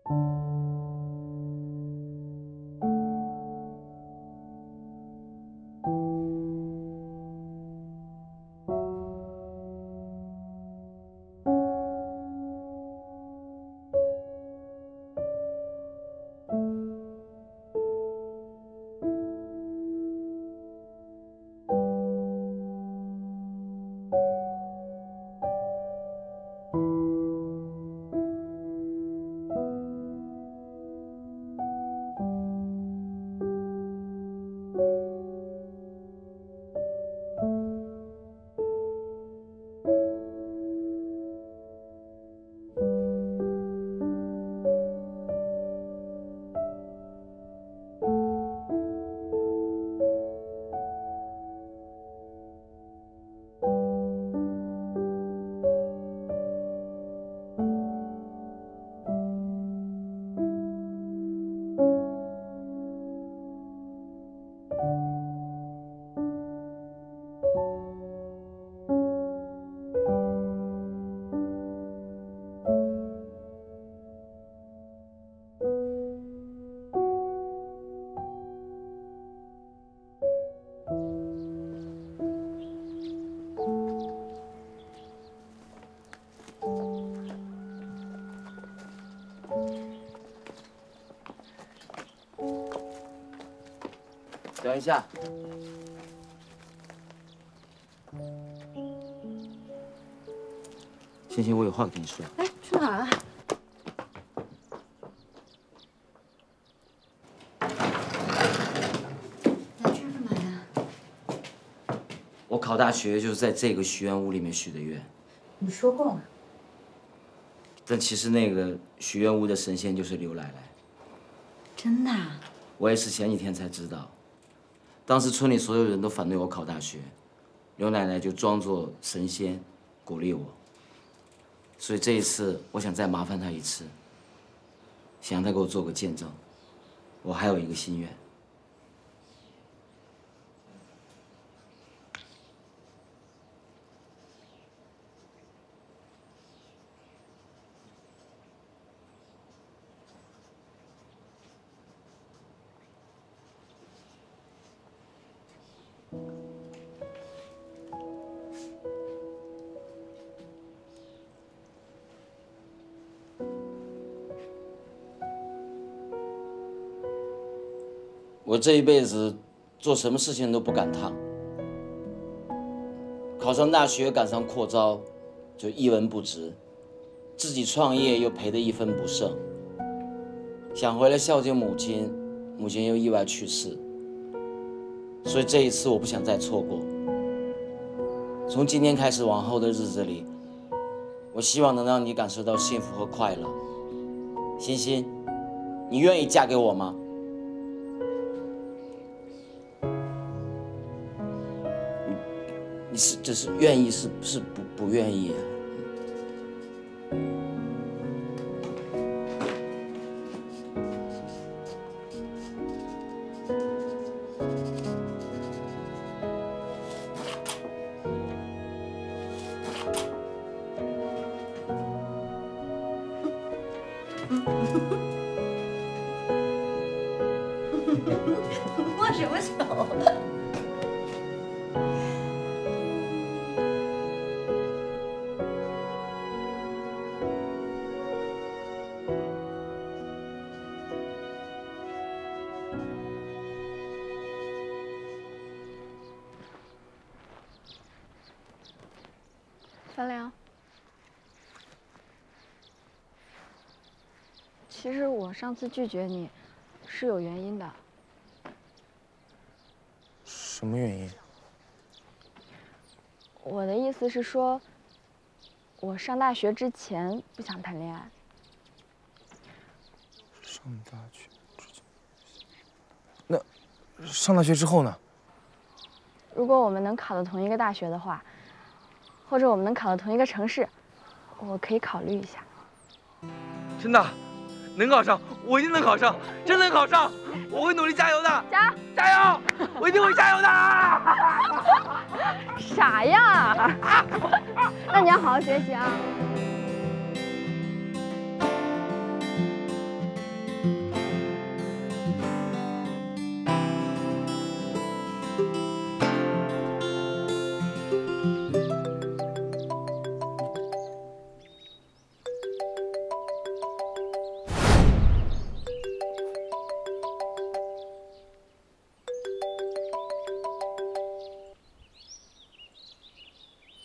等一下，欣欣，我有话跟你说。 哎，去哪儿啊？来这儿干嘛呀？ 我考大学就是在这个许愿屋里面许的愿。 你说过了。 但其实那个许愿屋的神仙就是刘奶奶。 真的啊？ 我也是前几天才知道。 当时村里所有人都反对我考大学，刘奶奶就装作神仙，鼓励我。所以这一次，我想再麻烦她一次，想让她给我做个见证。我还有一个心愿。我这一辈子做什么事情都不赶趟，考上大学赶上扩招，就一文不值；自己创业又赔得一分不剩。想回来孝敬母亲，母亲又意外去世，所以这一次我不想再错过。从今天开始往后的日子里，我希望能让你感受到幸福和快乐。欣欣，你愿意嫁给我吗？ 这是愿意，是不愿意啊？ 握什么手？ 小梁，其实我上次拒绝你，是有原因的。 什么原因？ 我的意思是说，我上大学之前不想谈恋爱。 上大学之前，那上大学之后呢？ 如果我们能考到同一个大学的话。 或者我们能考到同一个城市，我可以考虑一下。 真的，能考上，我一定能考上，真能考上，我会努力加油的。加油！我一定会加油的。 傻呀！那你要好好学习啊。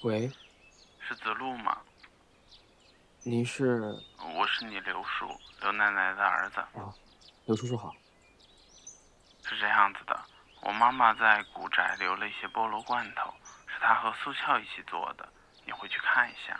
喂， 是子路吗？ 您是？ 我是你刘叔，刘奶奶的儿子。 啊，刘叔叔好。 是这样子的，我妈妈在古宅留了一些菠萝罐头，是她和苏俏一起做的，你回去看一下。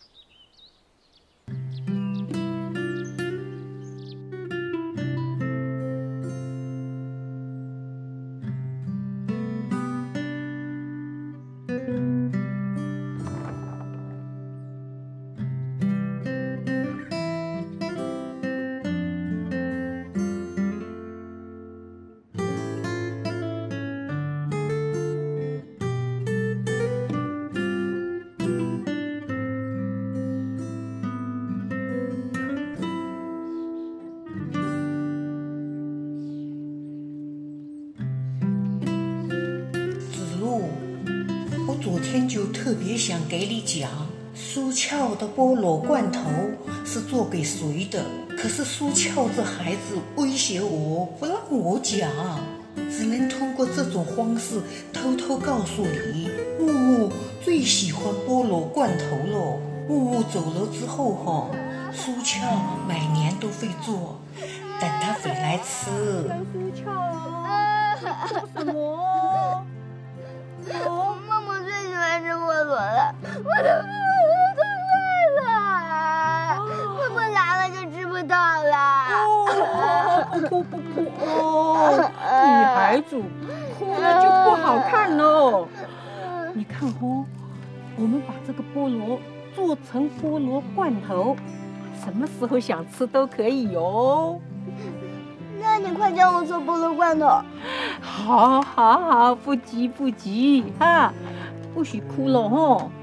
昨天就特别想给你讲，苏俏的菠萝罐头是做给谁的？可是苏俏这孩子威胁我，不让我讲，只能通过这种方式偷偷告诉你，木木最喜欢菠萝罐头了。木木走了之后苏俏每年都会做，等他回来吃。 苏俏做什么？默默最喜欢吃菠萝了，我的菠萝都坏了，默默拿了就吃不到了。 不，女孩子哭了就不好看喽。你看我们把这个菠萝做成菠萝罐头，什么时候想吃都可以哟。 那你快教我做菠萝罐头。 好，不急啊，不许哭了吼。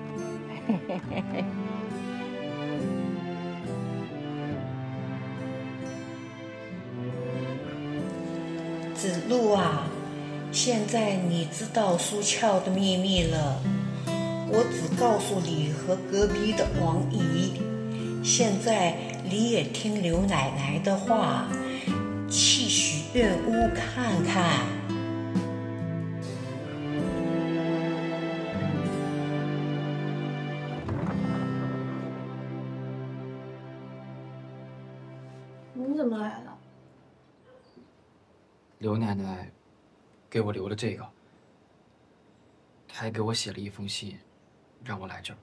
子路啊，现在你知道苏俏的秘密了。我只告诉你和隔壁的王姨，现在你也听刘奶奶的话，去许愿屋看看。 你怎么来了？ 刘奶奶给我留了这个，她还给我写了一封信，让我来这儿。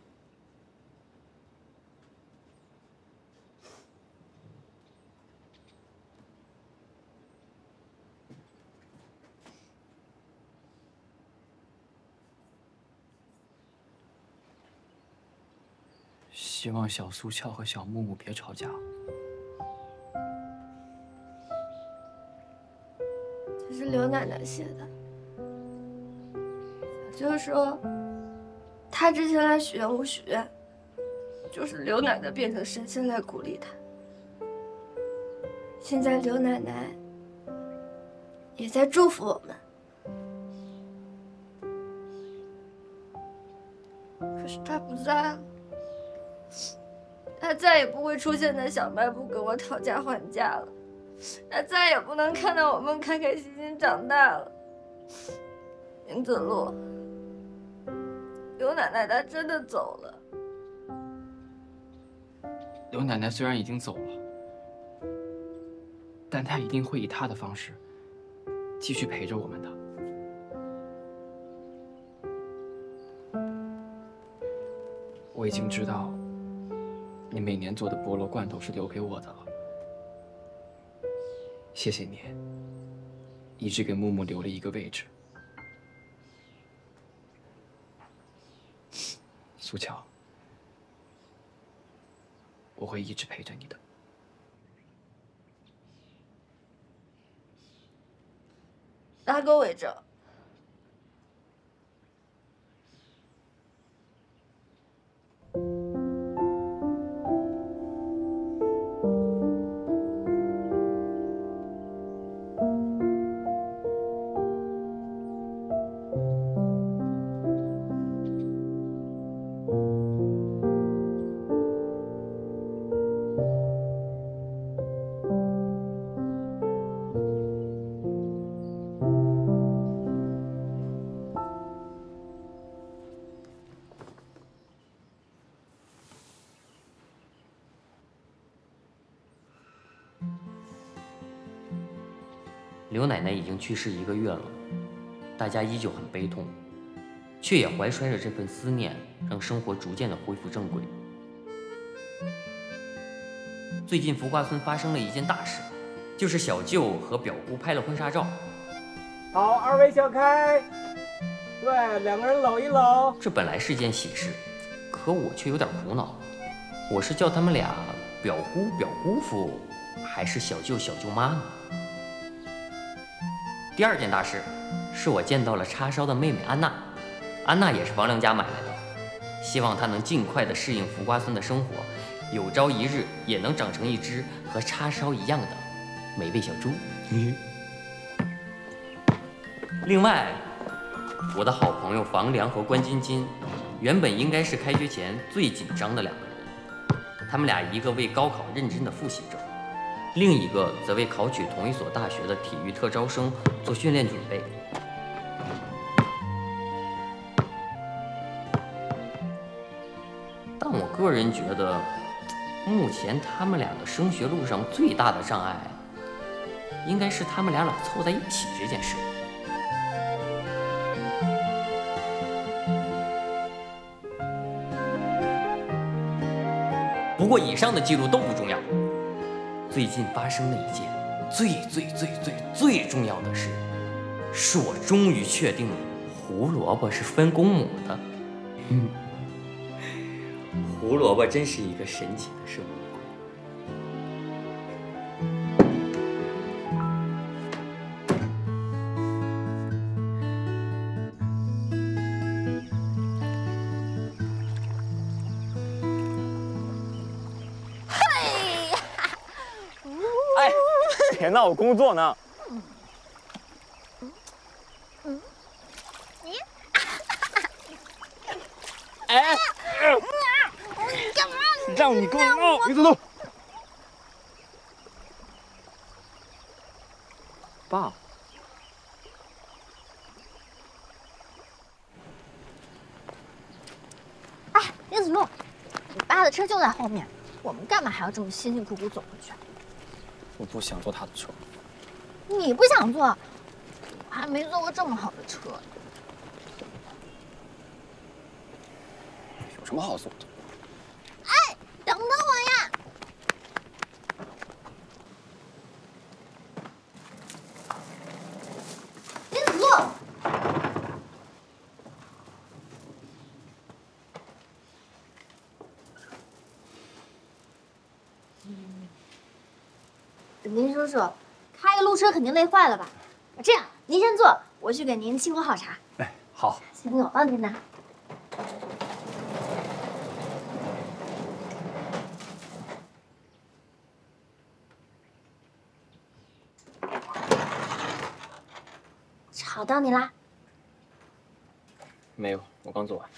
希望小苏俏和小木木别吵架。 这是刘奶奶写的，就是说，她之前来许愿屋许愿，就是刘奶奶变成神仙来鼓励她。现在刘奶奶也在祝福我们，可是她不在了。他再也不会出现在小卖部跟我讨价还价了，他再也不能看到我们开开心心长大了。林子路，刘奶奶她真的走了。 刘奶奶虽然已经走了，但她一定会以她的方式继续陪着我们的。我已经知道你每年做的菠萝罐头是留给我的了，谢谢你，一直给木木留了一个位置。苏乔，我会一直陪着你的。 拉钩为证。 刘奶奶已经去世1个月了，大家依旧很悲痛，却也怀揣着这份思念，让生活逐渐的恢复正轨。最近福瓜村发生了一件大事，就是小舅和表姑拍了婚纱照。 好，2位小开，对，2个人搂一搂。 这本来是件喜事，可我却有点苦恼，我是叫他们俩表姑表姑父，还是小舅小舅妈呢？第2件大事是我见到了叉烧的妹妹安娜，安娜也是王良家买来的，希望她能尽快的适应福瓜村的生活，有朝一日也能长成一只和叉烧一样的美味小猪。另外，我的好朋友房良和关金金，原本应该是开学前最紧张的2个人，他们俩一个为高考认真的复习着，另一个则为考取同一所大学的体育特招生做训练准备。但我个人觉得，目前他们俩的升学路上最大的障碍，应该是他们俩老凑在一起这件事。不过以上的记录都不重要，最近发生了一件最重要的事，是我终于确定了胡萝卜是分公母的。胡萝卜真是一个神奇的生物。 别闹，我工作呢。 你， 哎， 你干嘛？ 让你跟我闹，你走走。爸。 哎，林子路，你爸的车就在后面，我们干嘛还要这么辛辛苦苦走回去？ 我不想坐他的车。 你不想坐，我还没坐过这么好的车呢。 有什么好坐的？ 哎，等等我呀！林子路，林叔叔，开个路车肯定累坏了吧？这样，您先坐，我去给您沏口好茶。 哎，好。 行，我帮您拿。吵到你啦？ 没有，我刚做完。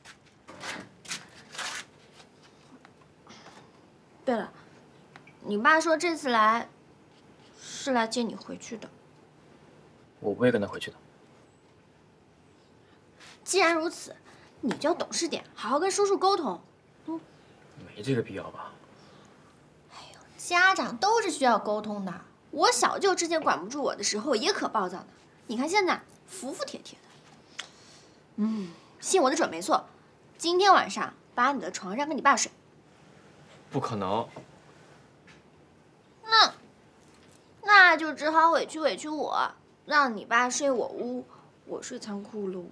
对了，你爸说这次来是来接你回去的。 我不会跟他回去的。 既然如此，你就要懂事点，好好跟叔叔沟通。 没这个必要吧？ 哎呦，家长都是需要沟通的。我小舅之前管不住我的时候也可暴躁呢，你看现在服服帖帖的。信我的准没错。今天晚上把你的床让给你爸睡。 不可能。 那就只好委屈我，让你爸睡我屋，我睡仓库喽。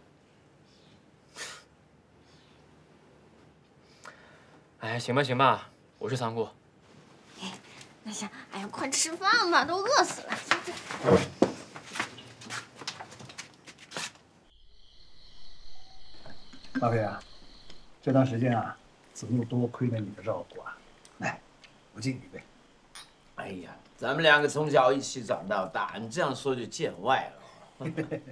哎，行吧，我睡仓库。 那行，哎呀，快吃饭吧，都饿死了。 大飞啊，这段时间啊，子路多亏了你的照顾啊。来，我敬你一杯。 哎呀，咱们2个从小一起长到大，你这样说就见外了。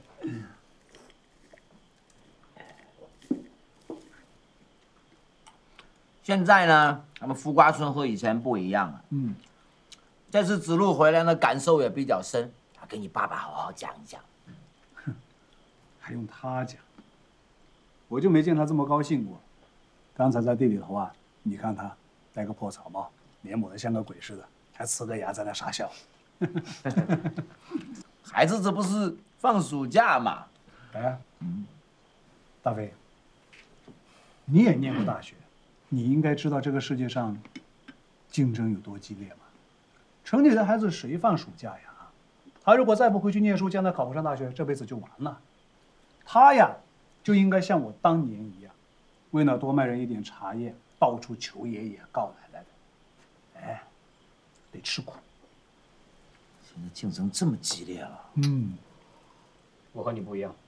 现在呢，咱们福瓜村和以前不一样了。这次子路回来呢，感受也比较深，他跟你爸爸好好讲一讲。 还用他讲？我就没见他这么高兴过。刚才在地里头啊，你看他戴个破草帽，脸抹得像个鬼似的，还呲个牙在那傻笑。 孩子，这不是放暑假嘛？ 哎，大飞，你也念过大学，你应该知道这个世界上竞争有多激烈嘛。城里的孩子谁放暑假呀？他如果再不回去念书，将来考不上大学，这辈子就完了。他呀，就应该像我当年一样，为了多卖人一点茶叶，到处求爷爷告奶奶的。哎，得吃苦。 现在竞争这么激烈了。 我和你不一样。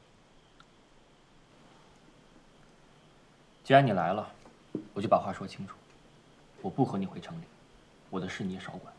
既然你来了，我就把话说清楚。我不和你回城里，我的事你也少管。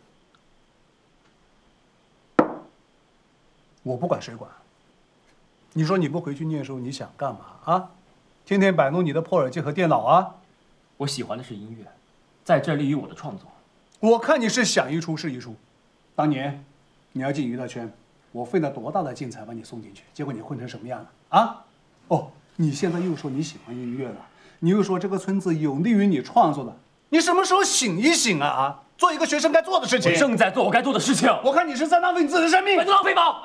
我不管谁管。你说你不回去念书，你想干嘛啊？天天摆弄你的破耳机和电脑啊？ 我喜欢的是音乐，在这利于我的创作。 我看你是想一出是一出。当年你要进娱乐圈，我费了多大的劲才把你送进去，结果你混成什么样了啊？哦，你现在又说你喜欢音乐了，你又说这个村子有利于你创作的，你什么时候醒一醒啊？做一个学生该做的事情。 我正在做我该做的事情。 我看你是在浪费你自己的生命。 没浪费吗？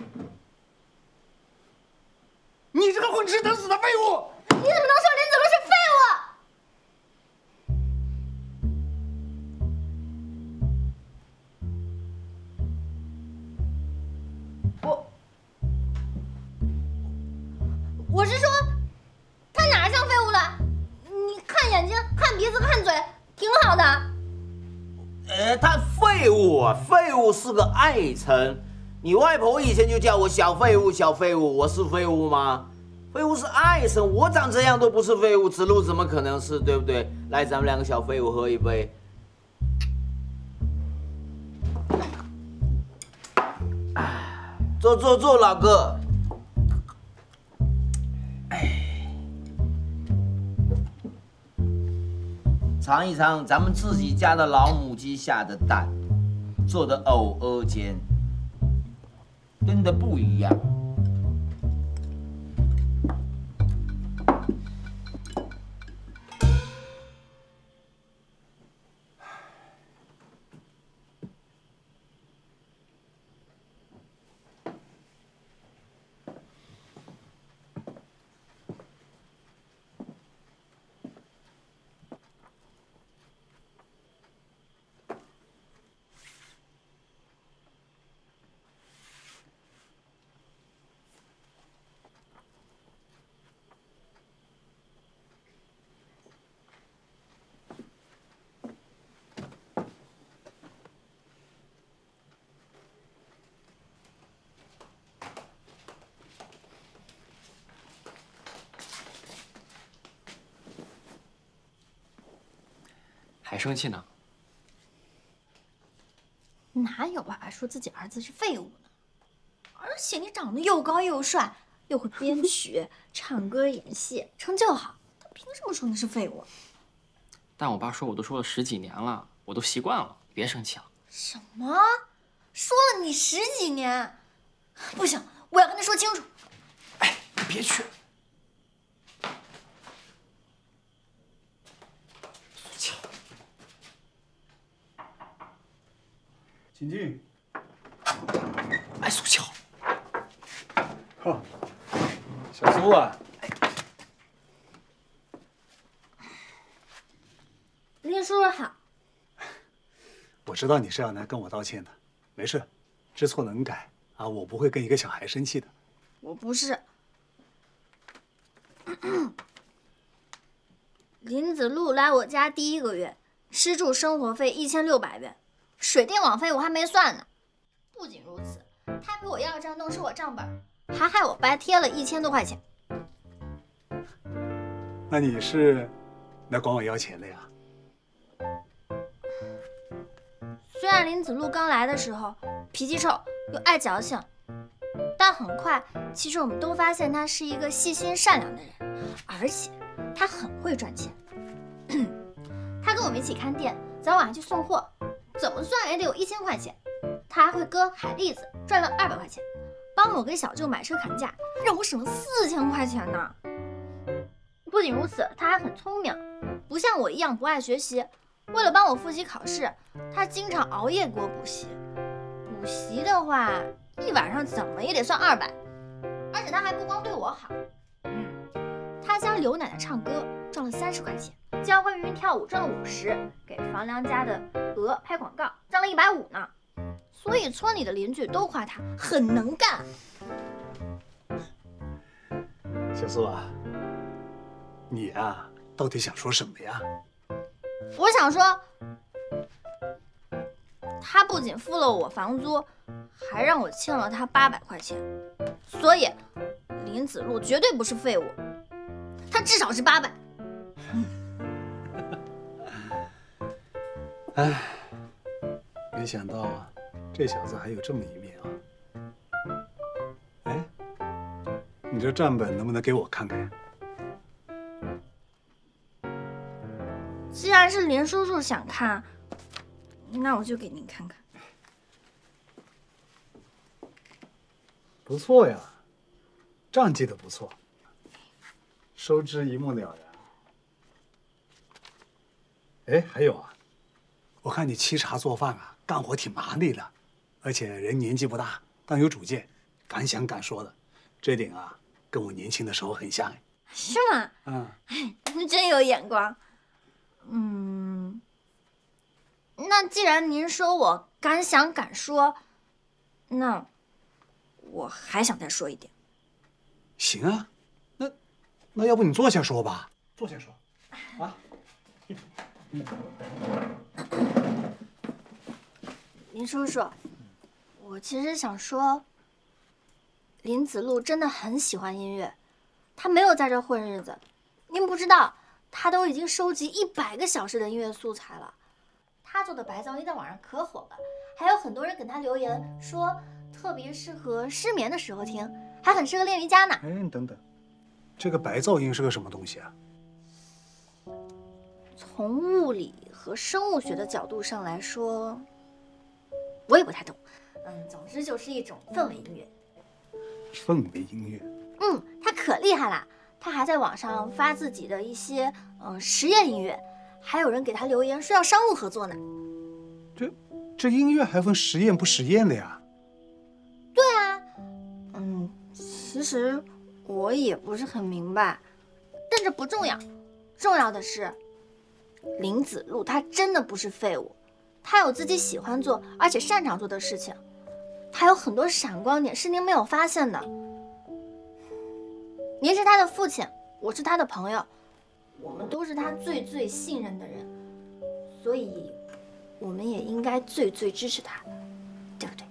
你这个混吃等死的废物！ 你怎么能说林子路是废物？我是说，他哪像废物了？你看眼睛、看鼻子、看嘴，挺好的。 他废物啊，废物是个爱称。你外婆以前就叫我小废物，小废物，我是废物吗？废物是爱称，我长这样都不是废物，子路怎么可能是，对不对？来，咱们两个小废物喝一杯。坐，老哥。尝一尝咱们自己家的老母鸡下的蛋，做的藕鹅煎，跟的不一样。 还生气呢？ 哪有爸爸说自己儿子是废物呢？而且你长得又高又帅，又会编曲、唱歌、演戏，成就好，他凭什么说你是废物？ 但我爸说我都说了10几年了，我都习惯了，别生气了。 什么？说了你10几年？不行，我要跟他说清楚。 哎，你别去。 请进。 哎，苏乔。 呵，小苏啊。 林叔叔好。 我知道你是要来跟我道歉的，没事，知错能改啊，我不会跟一个小孩生气的。 我不是。林子路来我家第1个月，吃住生活费1600元。水电网费我还没算呢。不仅如此，他陪我要账弄湿我账本，还害我白贴了1000多块钱。 那你是来管我要钱的呀？ 虽然林子路刚来的时候脾气臭又爱矫情，但很快，其实我们都发现他是一个细心善良的人，而且他很会赚钱。他跟我们一起看店，早晚还去送货。怎么算也得有1000块钱，他还会割海蛎子，赚了200块钱，帮我给小舅买车砍价，让我省了4000块钱呢。不仅如此，他还很聪明，不像我一样不爱学习。为了帮我复习考试，他经常熬夜给我补习。 补习的话，一晚上怎么也得算200，而且他还不光对我好，他教刘奶奶唱歌赚了30块钱，教慧云跳舞赚了50，给房梁家的鹅拍广告赚了150呢。所以村里的邻居都夸他很能干。 小苏啊，你呀，到底想说什么呀？ 我想说，他不仅付了我房租，还让我欠了他800块钱，所以林子路绝对不是废物，他至少是800。 哎，没想到啊，这小子还有这么一面啊！哎，你这账本能不能给我看看呀？ 既然是林叔叔想看，那我就给您看看。 不错呀，账记得不错，收支一目了然。哎，还有啊，我看你沏茶做饭啊，干活挺麻利的，而且人年纪不大，但有主见，敢想敢说的，这点啊，跟我年轻的时候很像哎。 是吗？ 嗯， 您真有眼光。那既然您说我敢想敢说，那我还想再说一点。 行啊，那要不你坐下说吧，坐下说，啊。 林叔叔，我其实想说，林子路真的很喜欢音乐，他没有在这混日子。您不知道，他都已经收集100个小时的音乐素材了。他做的白噪音在网上可火了，还有很多人给他留言说特别适合失眠的时候听，还很适合练瑜伽呢。 哎，你等等，这个白噪音是个什么东西啊？ 从物理和生物学的角度上来说，我也不太懂。总之就是一种氛围音乐。 氛围音乐？ 他可厉害了，他还在网上发自己的一些实验音乐，还有人给他留言说要商务合作呢。 这音乐还分实验不实验的呀？ 对啊，其实我也不是很明白，但这不重要，重要的是林子路他真的不是废物，他有自己喜欢做而且擅长做的事情，他有很多闪光点是您没有发现的。您是他的父亲，我是他的朋友，我们都是他最信任的人，所以我们也应该最支持他，对不对？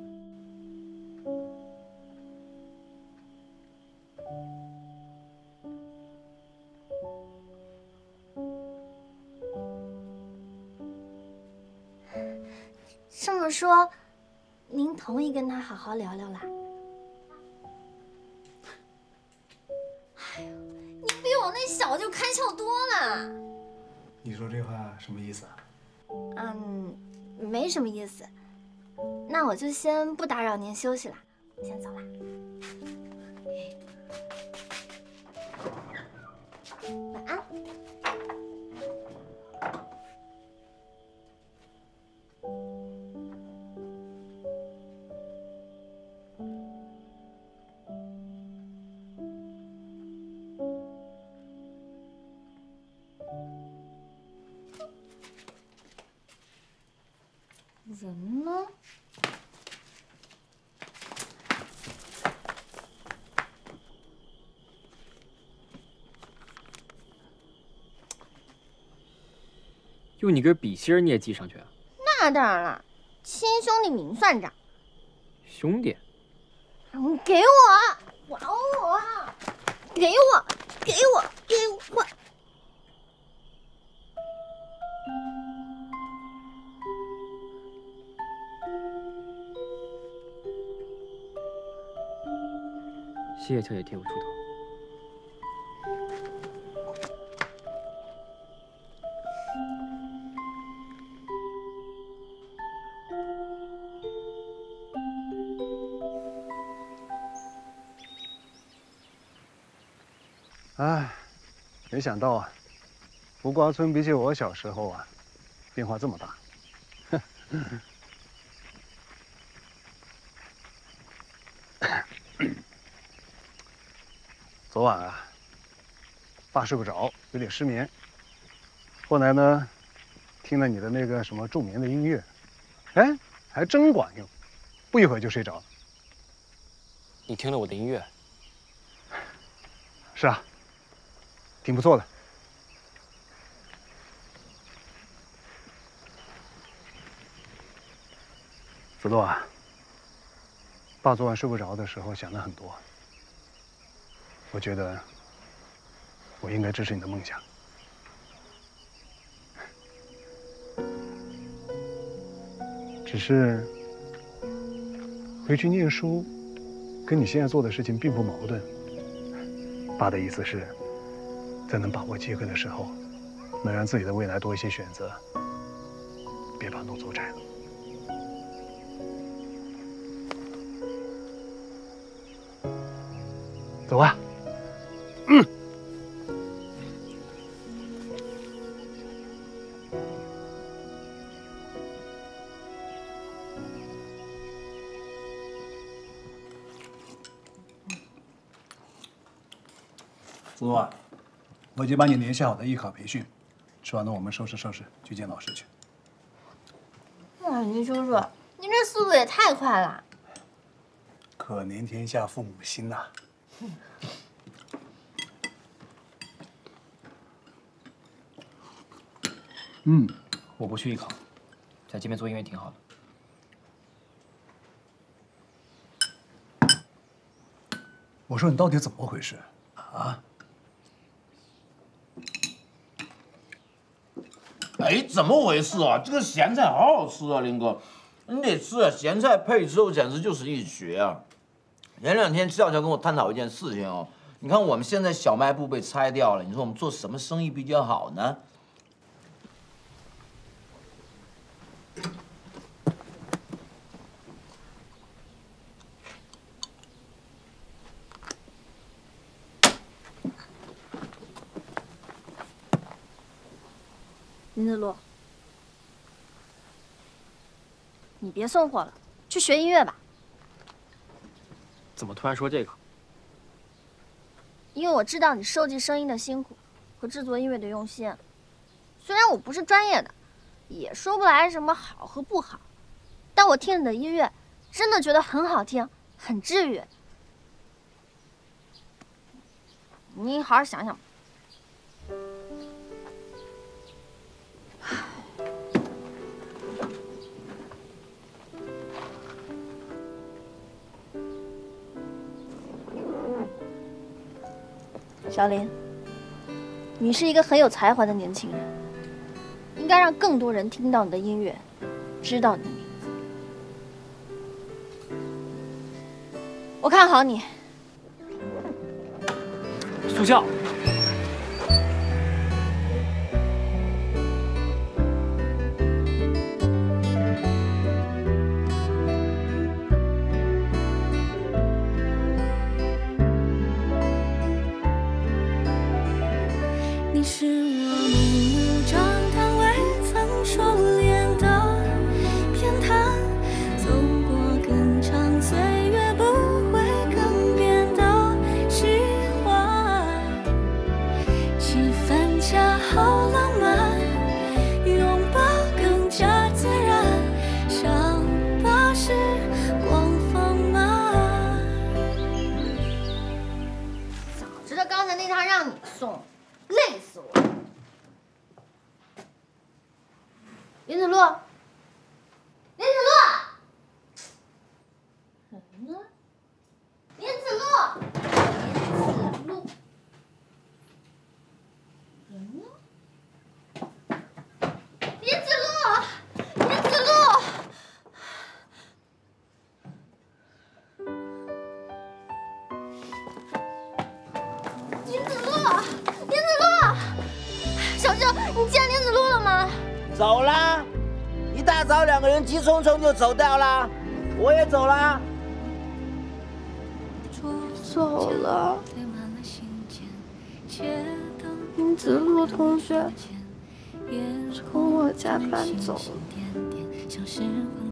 这么说，您同意跟他好好聊聊啦？哎呦，你比我那小就开窍多了。 你说这话什么意思啊？ 没什么意思。那我就先不打扰您休息了，我先走了。晚安。人呢？ 用你根笔芯你也记上去啊？ 那当然了，亲兄弟明算账。 兄弟？ 给我！还我！给我！给我！给我！ 谢谢秋姐替我出头。 哎，没想到啊，胡瓜村比起我小时候啊，变化这么大。 昨晚啊，爸睡不着，有点失眠。后来呢，听了你的那个什么助眠的音乐，哎，还真管用，不一会儿就睡着了。 你听了我的音乐？ 是啊，挺不错的。子洛啊，爸昨晚睡不着的时候想了很多。我觉得我应该支持你的梦想。只是回去念书，跟你现在做的事情并不矛盾。爸的意思是，在能把握机会的时候，能让自己的未来多一些选择，别把路走窄了。走啊！子洛啊，我已经帮你联系好的艺考培训，吃完了我们收拾收拾去见老师去。 哇，林叔叔，您这速度也太快了！ 可怜天下父母心呐！ 我不去艺考，在这边做音乐挺好的。 我说你到底怎么回事啊？ 哎，怎么回事啊？这个咸菜好好吃啊，林哥，你得吃啊！咸菜配之后简直就是一绝啊！前2天俏俏跟我探讨一件事情哦，你看我们现在小卖部被拆掉了，你说我们做什么生意比较好呢？ 林子路，你别送货了，去学音乐吧。 怎么突然说这个？ 因为我知道你收集声音的辛苦和制作音乐的用心。虽然我不是专业的，也说不来什么好和不好，但我听你的音乐，真的觉得很好听，很治愈。你好好想想吧。小林，你是一个很有才华的年轻人，应该让更多人听到你的音乐，知道你的名字。我看好你。 苏笑。 你是我明目张胆未曾收敛的偏袒，走过更长岁月不会更变的喜欢，气氛恰好浪漫，拥抱更加自然，想把时光放慢。 早知道刚才那趟让你送。累死我了！林子路，林子路，人呢？林子路，林子路，人呢？林子路，林子路。你见林子路了吗？ 走啦！一大早2个人急匆匆就走掉啦，我也走啦。 走了。林子路同学从我家搬走了。